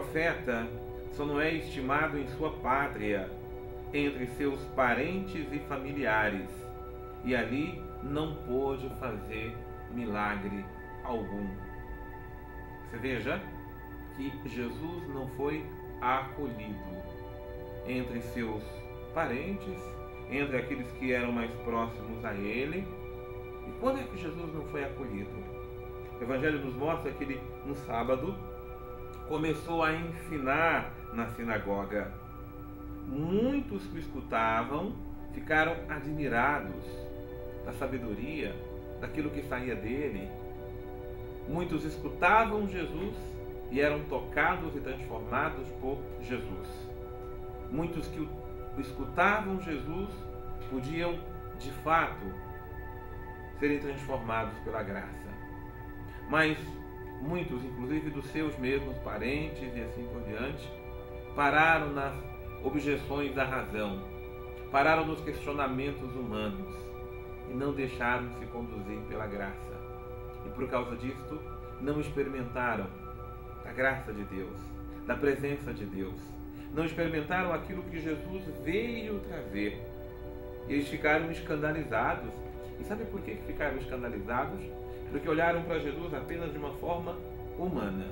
profeta só não é estimado em sua pátria, entre seus parentes e familiares, e ali não pôde fazer milagre algum. Você veja que Jesus não foi acolhido entre seus parentes, entre aqueles que eram mais próximos a ele. E quando é que Jesus não foi acolhido? O Evangelho nos mostra que ele, no sábado, começou a ensinar na sinagoga. Muitos que o escutavam ficaram admirados da sabedoria, daquilo que saía dele. Muitos escutavam Jesus e eram tocados e transformados por Jesus. Muitos que o escutavam Jesus podiam, de fato, serem transformados pela graça. Mas muitos, inclusive dos seus mesmos parentes e assim por diante, pararam nas objeções da razão, pararam nos questionamentos humanos e não deixaram se conduzir pela graça. E por causa disto, não experimentaram a graça de Deus, da presença de Deus. Não experimentaram aquilo que Jesus veio trazer. E eles ficaram escandalizados. E sabe por que ficaram escandalizados? Porque olharam para Jesus apenas de uma forma humana.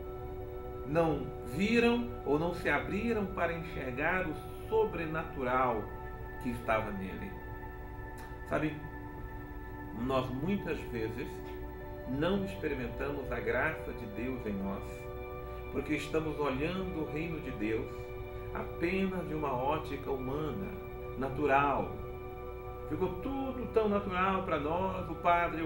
Não viram ou não se abriram para enxergar o sobrenatural que estava nele. Sabe, nós muitas vezes não experimentamos a graça de Deus em nós, porque estamos olhando o reino de Deus apenas de uma ótica humana, natural. Ficou tudo tão natural para nós. O padre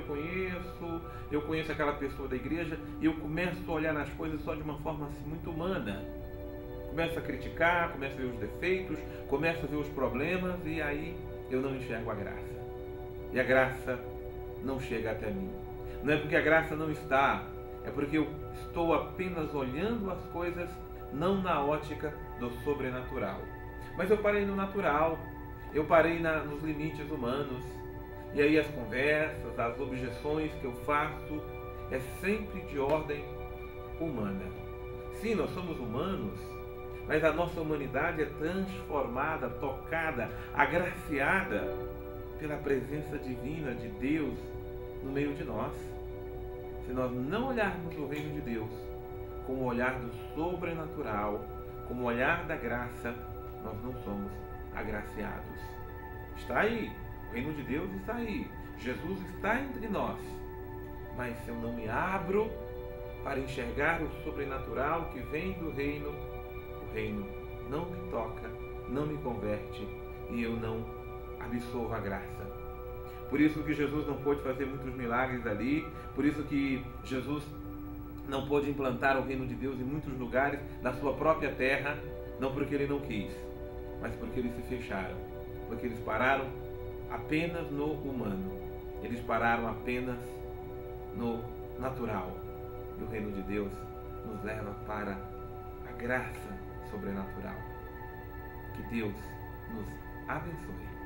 eu conheço aquela pessoa da igreja e eu começo a olhar nas coisas só de uma forma assim, muito humana. Começo a criticar, começo a ver os defeitos, começo a ver os problemas e aí eu não enxergo a graça. E a graça não chega até mim. Não é porque a graça não está, é porque eu estou apenas olhando as coisas não na ótica do sobrenatural. Mas eu parei no natural, eu parei nos limites humanos. E aí as conversas, as objeções que eu faço é sempre de ordem humana. Sim, nós somos humanos, mas a nossa humanidade é transformada, tocada, agraciada pela presença divina de Deus no meio de nós. Se nós não olharmos o reino de Deus com o olhar do sobrenatural, com o olhar da graça, nós não somos agraciados. Está aí, o reino de Deus está aí, Jesus está entre nós. Mas se eu não me abro para enxergar o sobrenatural que vem do reino, o reino não me toca, não me converte e eu não absorvo a graça. Por isso que Jesus não pôde fazer muitos milagres ali, por isso que Jesus não pôde implantar o reino de Deus em muitos lugares da sua própria terra, não porque ele não quis, mas porque eles se fecharam, porque eles pararam apenas no humano, eles pararam apenas no natural. E o reino de Deus nos leva para a graça sobrenatural. Que Deus nos abençoe.